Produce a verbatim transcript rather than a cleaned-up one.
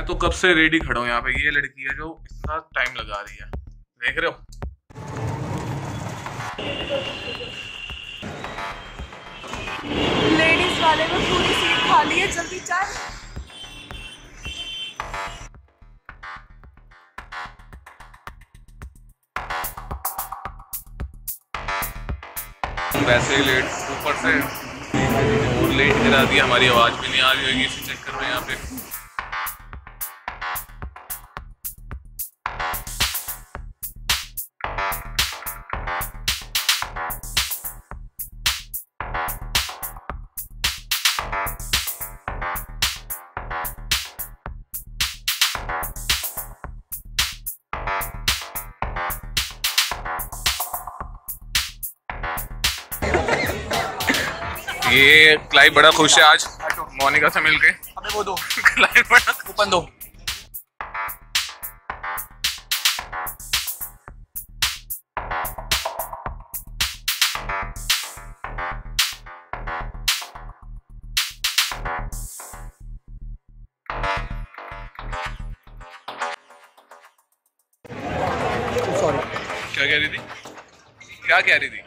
मैं तो कब से रेडी खड़ा हूँ यहाँ पे, ये लड़की है जो इतना टाइम लगा रही है, देख रहे हो। लेडीज वाले में पूरी सीट खाली है, जल्दी चल। वैसे लेट, ऊपर से और लेट करा दिया, हमारी आवाज भी नहीं आ रही होगी, इसे चेक कर रहे हैं यहाँ पे। ये क्लाइंट बड़ा खुश है आज मोनिका से मिलके। अबे वो दो क्लाइंट बड़ा कूपन दो। सॉरी, क्या कह रही थी, क्या कह रही थी?